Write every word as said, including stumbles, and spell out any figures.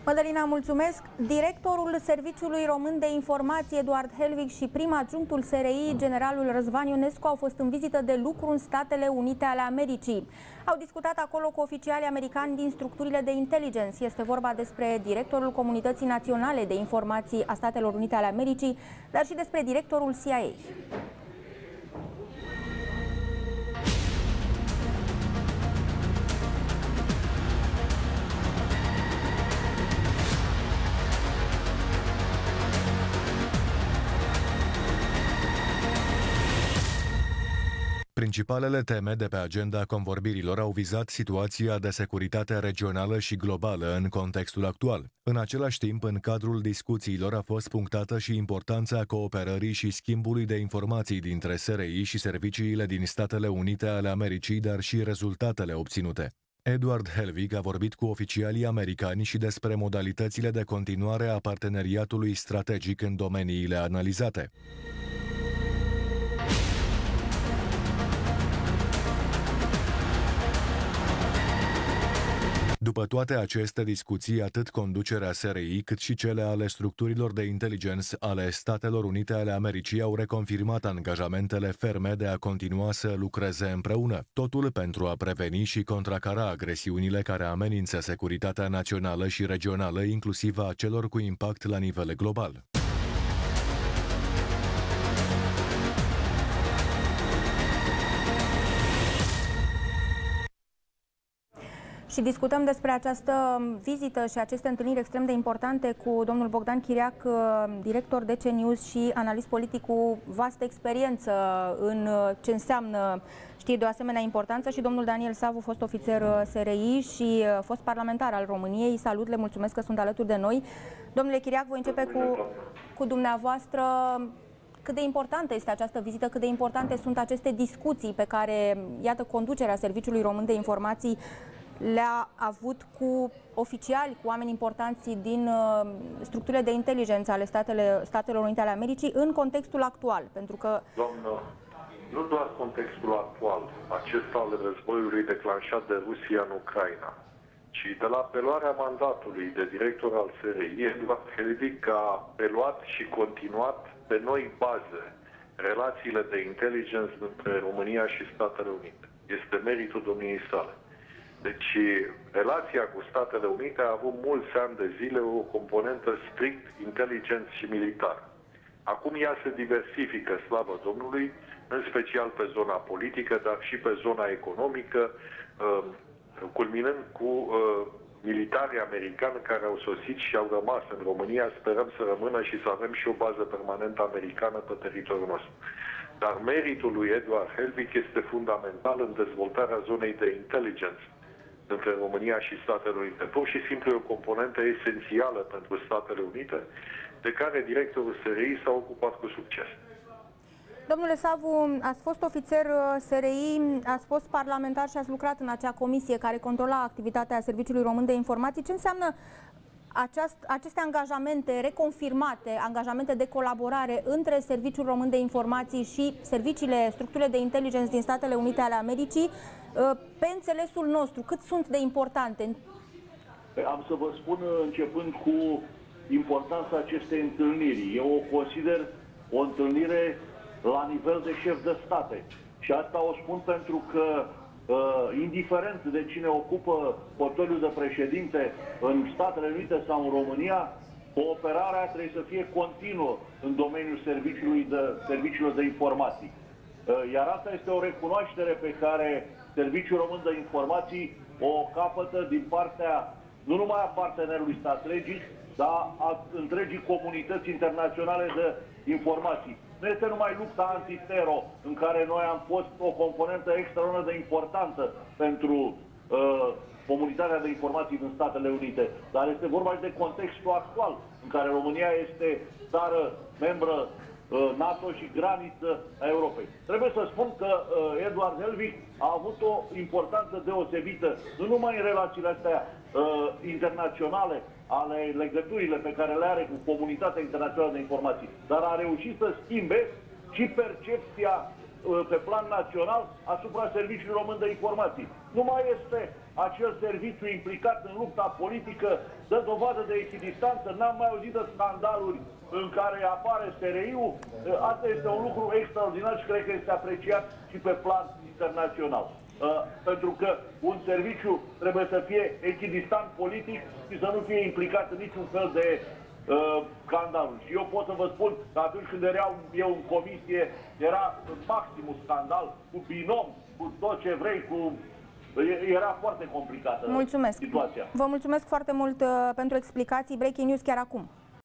Mădălina, mulțumesc. Directorul Serviciului Român de Informații, Eduard Helvig, și prim adjunctul S R I, generalul Răzvan Ionescu, au fost în vizită de lucru în Statele Unite ale Americii. Au discutat acolo cu oficiali americani din structurile de inteligență. Este vorba despre directorul Comunității Naționale de Informații a Statelor Unite ale Americii, dar și despre directorul C I A. Principalele teme de pe agenda convorbirilor au vizat situația de securitate regională și globală în contextul actual. În același timp, în cadrul discuțiilor a fost punctată și importanța cooperării și schimbului de informații dintre S R I și serviciile din Statele Unite ale Americii, dar și rezultatele obținute. Eduard Helvig a vorbit cu oficialii americani și despre modalitățile de continuare a parteneriatului strategic în domeniile analizate. După toate aceste discuții, atât conducerea S R I cât și cele ale structurilor de inteligență ale Statelor Unite ale Americii au reconfirmat angajamentele ferme de a continua să lucreze împreună, totul pentru a preveni și contracara agresiunile care amenință securitatea națională și regională, inclusiv a celor cu impact la nivel global. Și discutăm despre această vizită și aceste întâlniri extrem de importante cu domnul Bogdan Chiriac, director D C News și analist politic cu vastă experiență în ce înseamnă știri de o asemenea importanță, și domnul Daniel Savu, fost ofițer S R I și fost parlamentar al României. Salut, le mulțumesc că sunt alături de noi. Domnule Chiriac, voi începe cu, cu dumneavoastră. Cât de importantă este această vizită, cât de importante sunt aceste discuții pe care, iată, conducerea Serviciului Român de Informații le-a avut cu oficiali, cu oameni importanți din uh, structurile de inteligență ale statele, Statelor Unite ale Americii în contextul actual, pentru că... Doamnă, nu doar contextul actual, acesta al războiului declanșat de Rusia în Ucraina, ci de la preluarea mandatului de director al S R I, Eduard Helvig a preluat și continuat pe noi baze relațiile de inteligență între România și Statele Unite. Este meritul domniei sale. Deci, relația cu Statele Unite a avut mulți ani de zile o componentă strict inteligență și militară. Acum ea se diversifică, slavă Domnului, în special pe zona politică, dar și pe zona economică, culminând cu militarii americani care au sosit și au rămas în România. Sperăm să rămână și să avem și o bază permanentă americană pe teritoriul nostru. Dar meritul lui Eduard Helvig este fundamental în dezvoltarea zonei de inteligență între România și Statele Unite. Pur și simplu e o componentă esențială pentru Statele Unite, de care directorul S R I s-a ocupat cu succes. Domnule Savu, ați fost ofițer S R I, ați fost parlamentar și ați lucrat în acea comisie care controla activitatea Serviciului Român de Informații. Ce înseamnă aceast, aceste angajamente reconfirmate, angajamente de colaborare între Serviciul Român de Informații și serviciile, structurile de inteligență din Statele Unite ale Americii, pe înțelesul nostru? Cât sunt de importante? Am să vă spun, începând cu importanța acestei întâlniri. Eu o consider o întâlnire la nivel de șef de state. Și asta o spun pentru că, uh, indiferent de cine ocupă portofoliul de președinte în Statele Unite sau în România, cooperarea trebuie să fie continuă în domeniul serviciului de, serviciilor de informații. Uh, iar asta este o recunoaștere pe care Serviciul Român de Informații o capătă din partea, nu numai a partenerului strategic, dar a întregii comunități internaționale de informații. Nu este numai lupta antitero, în care noi am fost o componentă extraordinar de importantă pentru uh, comunitatea de informații din Statele Unite, dar este vorba și de contextul actual, în care România este țară membră uh, NATO și graniță a Europei. Trebuie să spun că uh, Eduard Helvig a avut o importanță deosebită, nu numai în relațiile astea uh, internaționale, ale legăturile pe care le are cu comunitatea internațională de informații, dar a reușit să schimbe și percepția pe plan național asupra Serviciului Român de Informații. Nu mai este acel serviciu implicat în lupta politică, dă dovadă de echidistanță, n-am mai auzit de scandaluri în care apare S R I-ul. Asta este un lucru extraordinar și cred că este apreciat și pe plan internațional. Uh, pentru că un serviciu trebuie să fie echidistant politic și să nu fie implicat în niciun fel de uh, scandaluri. Și eu pot să vă spun că atunci când eram eu în comisie, era maximul scandal, cu binom, cu tot ce vrei, cu... Era foarte complicată. Mulțumesc. Situația. Vă mulțumesc foarte mult uh, pentru explicații. Breaking News chiar acum.